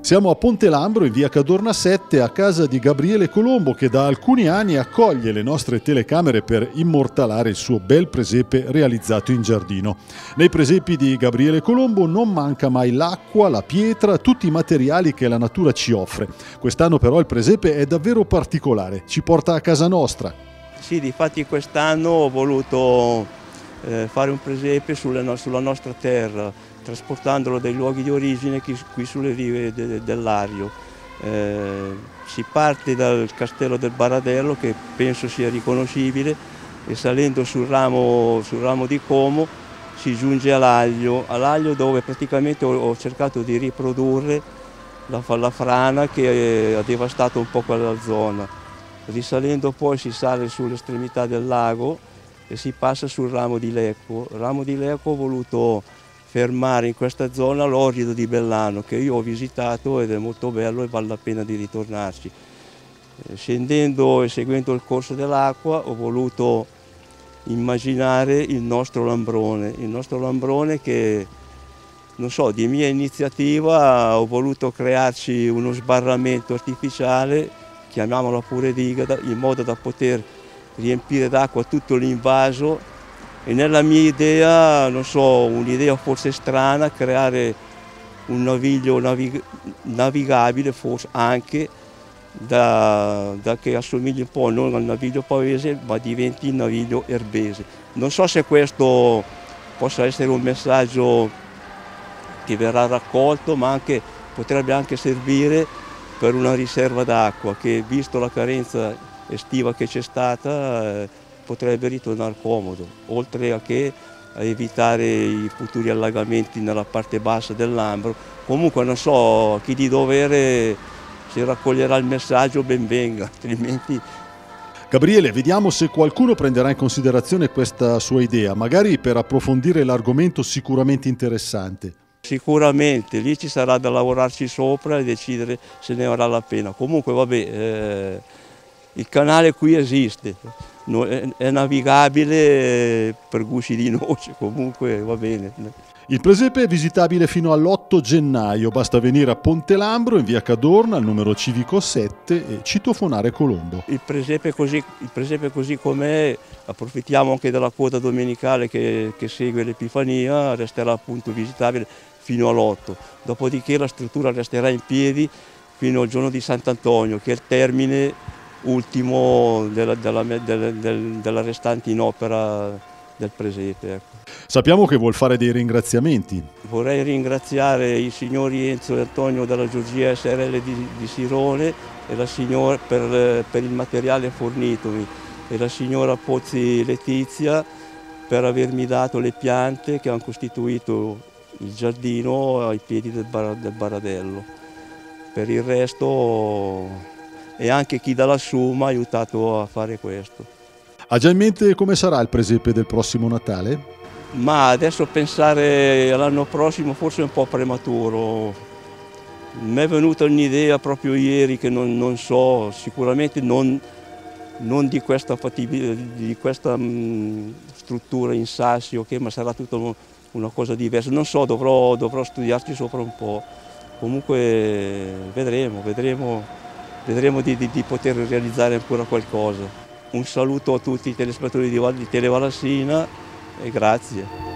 Siamo a Ponte Lambro, in via Cadorna 7, a casa di Gabriele Colombo, che da alcuni anni accoglie le nostre telecamere per immortalare il suo bel presepe realizzato in giardino. Nei presepi di Gabriele Colombo non manca mai l'acqua, la pietra, tutti i materiali che la natura ci offre. Quest'anno però il presepe è davvero particolare, ci porta a casa nostra. Sì, difatti quest'anno ho voluto fare un presepe sulla nostra terra, trasportandolo dai luoghi di origine qui sulle rive dell'Ario. Si parte dal castello del Baradello, che penso sia riconoscibile, e salendo sul ramo di Como si giunge all'Aglio dove praticamente ho cercato di riprodurre la frana che ha devastato un po' quella zona. Risalendo poi si sale sull'estremità del lago e si passa sul ramo di Lecco. Il ramo di Lecco ho voluto fermare in questa zona l'orrido di Bellano, che io ho visitato ed è molto bello e vale la pena di ritornarci. Scendendo e seguendo il corso dell'acqua ho voluto immaginare il nostro Lambrone che, non so, di mia iniziativa ho voluto crearci uno sbarramento artificiale, chiamiamolo pure diga, in modo da poter riempire d'acqua tutto l'invaso. E nella mia idea, non so, un'idea forse strana, creare un naviglio navigabile, forse anche, che assomigli un po' non al naviglio pavese, ma diventi il naviglio erbese. Non so se questo possa essere un messaggio che verrà raccolto, ma potrebbe anche servire per una riserva d'acqua che, visto la carenza estiva che c'è stata, potrebbe ritornare comodo, oltre a evitare i futuri allagamenti nella parte bassa del Lambro. Comunque non so, chi di dovere, se raccoglierà il messaggio ben venga, altrimenti... Gabriele, vediamo se qualcuno prenderà in considerazione questa sua idea, magari per approfondire l'argomento sicuramente interessante. Sicuramente, lì ci sarà da lavorarci sopra e decidere se ne varrà la pena. Comunque vabbè, il canale qui esiste, è navigabile per gusci di noce, comunque va bene. Il presepe è visitabile fino all'8 gennaio, basta venire a Ponte Lambro in via Cadorna al numero civico 7 e citofonare Colombo. Il presepe così com'è, approfittiamo anche della coda domenicale che segue l'Epifania, resterà appunto visitabile fino all'8, dopodiché la struttura resterà in piedi fino al giorno di Sant'Antonio, che è il termine ultimo della restante in opera del presepe. Ecco. Sappiamo che vuol fare dei ringraziamenti. Vorrei ringraziare i signori Enzo e Antonio della Giorgia SRL di Sirone e la signora per il materiale fornitomi e la signora Pozzi Letizia per avermi dato le piante che hanno costituito il giardino ai piedi del Baradello. Per il resto e anche chi da lassù mi ha aiutato a fare questo. Ha già in mente come sarà il presepe del prossimo Natale? Ma adesso pensare all'anno prossimo forse è un po' prematuro. Mi è venuta un'idea proprio ieri che non so, sicuramente non di questa struttura in sassi, okay, ma sarà tutta una cosa diversa. Non so, dovrò studiarci sopra un po'. Comunque vedremo di poter realizzare ancora qualcosa. Un saluto a tutti i telespettatori di Televalassina e grazie.